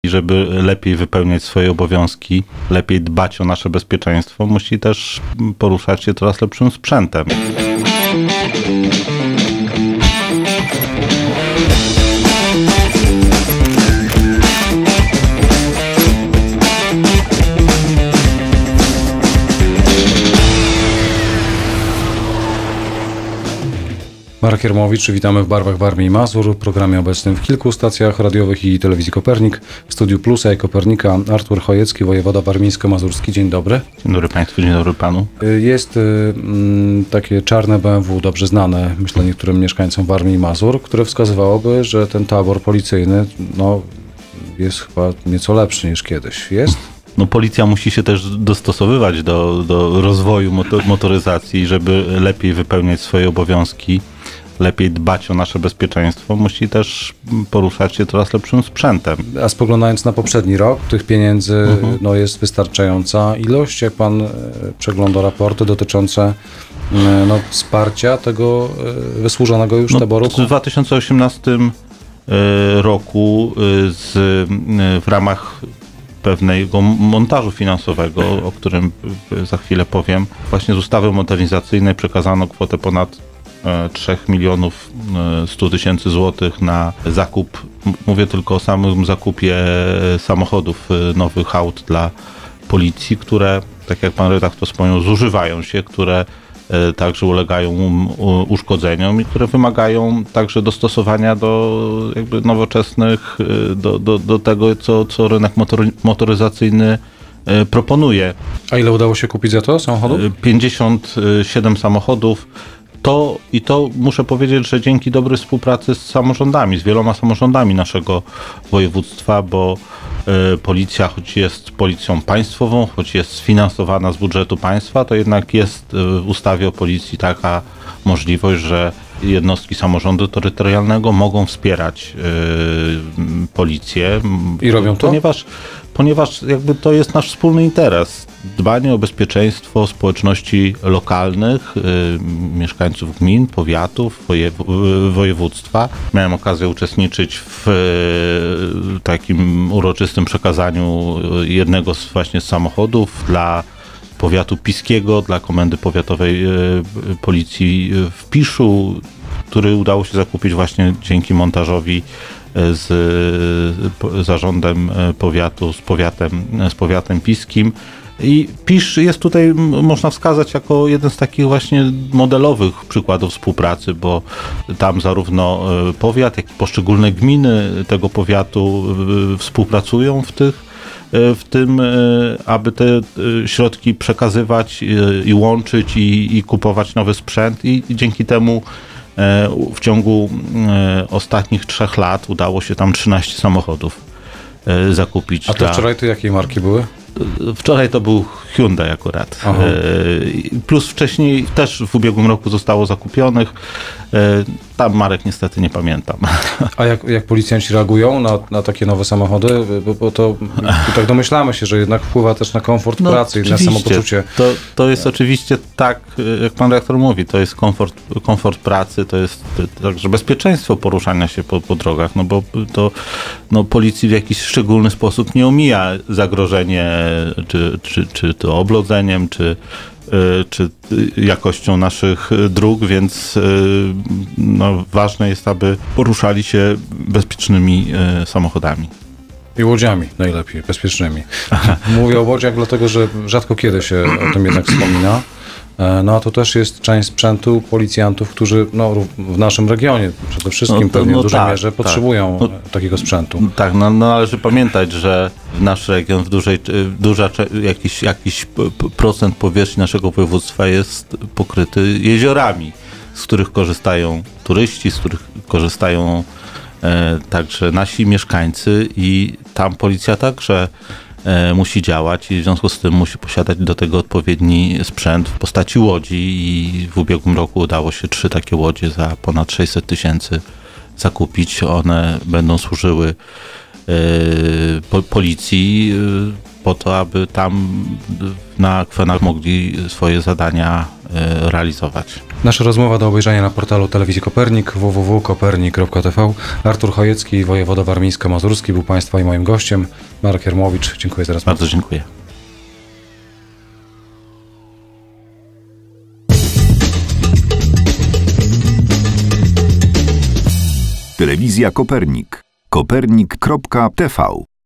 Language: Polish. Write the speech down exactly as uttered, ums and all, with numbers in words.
I żeby lepiej wypełniać swoje obowiązki, lepiej dbać o nasze bezpieczeństwo, musi też poruszać się coraz lepszym sprzętem. Marek Jermowicz, witamy w Barwach Warmii i Mazur, w programie obecnym w kilku stacjach radiowych i telewizji Kopernik. W studiu Plusa i Kopernika Artur Chojecki, wojewoda warmińsko-mazurski. Dzień dobry. Dzień dobry Państwu, dzień dobry Panu. Jest y, takie czarne B M W, dobrze znane, myślę, niektórym mieszkańcom Warmii i Mazur, które wskazywałoby, że ten tabor policyjny no, jest chyba nieco lepszy niż kiedyś. Jest? No, policja musi się też dostosowywać do, do rozwoju motoryzacji, żeby lepiej wypełniać swoje obowiązki, lepiej dbać o nasze bezpieczeństwo, musi też poruszać się coraz lepszym sprzętem. A spoglądając na poprzedni rok, tych pieniędzy mhm. no, jest wystarczająca ilość. Jak pan przegląda raporty dotyczące no, wsparcia tego wysłużonego już no, taboru? W dwa tysiące osiemnastym roku z, w ramach pewnego montażu finansowego, o którym za chwilę powiem, właśnie z ustawy modernizacyjnej przekazano kwotę ponad trzy miliony sto tysięcy złotych na zakup, mówię tylko o samym zakupie samochodów, nowych aut dla policji, które, tak jak pan redaktor wspomniał, zużywają się, które także ulegają uszkodzeniom i które wymagają także dostosowania do jakby nowoczesnych, do, do, do tego, co, co rynek motory, motoryzacyjny proponuje. A ile udało się kupić za to samochodów? pięćdziesiąt siedem samochodów. To i to muszę powiedzieć, że dzięki dobrej współpracy z samorządami, z wieloma samorządami naszego województwa, bo y, policja, choć jest policją państwową, choć jest sfinansowana z budżetu państwa, to jednak jest y, w ustawie o policji taka możliwość, że jednostki samorządu terytorialnego mogą wspierać y, policję. I robią to? Ponieważ, ponieważ jakby to jest nasz wspólny interes. Dbanie o bezpieczeństwo społeczności lokalnych, y, mieszkańców gmin, powiatów, wojew województwa. Miałem okazję uczestniczyć w y, takim uroczystym przekazaniu jednego z właśnie z samochodów dla powiatu piskiego, dla Komendy Powiatowej y, Policji w Piszu, który udało się zakupić właśnie dzięki montażowi z y, zarządem powiatu, z powiatem, z powiatem piskim. I Pisz jest tutaj, można wskazać, jako jeden z takich właśnie modelowych przykładów współpracy, bo tam zarówno powiat, jak i poszczególne gminy tego powiatu współpracują w tych, w tym, aby te środki przekazywać i łączyć i, i kupować nowy sprzęt i, i dzięki temu w ciągu ostatnich trzech lat udało się tam trzynaście samochodów zakupić. A te dla... wczoraj to jakiej marki były? Wczoraj to był Hyundai akurat. Aha. Plus wcześniej też w ubiegłym roku zostało zakupionych. Tam marek niestety nie pamiętam. A jak, jak policjanci reagują na, na takie nowe samochody? Bo, bo to tak domyślamy się, że jednak wpływa też na komfort no, pracy i na samopoczucie. To, to jest oczywiście tak, jak pan dyrektor mówi, to jest komfort, komfort pracy, to jest także bezpieczeństwo poruszania się po, po drogach, no bo to no, policji w jakiś szczególny sposób nie omija zagrożenie czy, czy, czy to oblodzeniem, czy czy jakością naszych dróg, więc no, ważne jest, aby poruszali się bezpiecznymi samochodami. I łodziami najlepiej, bezpiecznymi. Mówię o łodziach, dlatego że rzadko kiedy się o tym jednak wspomina. No a to też jest część sprzętu policjantów, którzy no, w naszym regionie przede wszystkim no to, pewnie no, w dużej tak, mierze potrzebują tak. no, takiego sprzętu. Tak, no, no należy pamiętać, że nasz region w dużej, duża, jakiś, jakiś procent powierzchni naszego województwa jest pokryty jeziorami, z których korzystają turyści, z których korzystają e, także nasi mieszkańcy i tam policja także musi działać i w związku z tym musi posiadać do tego odpowiedni sprzęt w postaci łodzi i w ubiegłym roku udało się trzy takie łodzie za ponad sześćset tysięcy zakupić. One będą służyły po, policji po to, aby tam na akwenach mogli swoje zadania realizować. Nasza rozmowa do obejrzenia na portalu Telewizji Kopernik w w w kropka kopernik kropka t v. Artur Chojecki, wojewoda warmińsko-mazurski, był Państwa i moim gościem. Marek Jarmowicz, dziękuję za rozmowę. Bardzo dziękuję. Telewizja Kopernik. kopernik kropka t v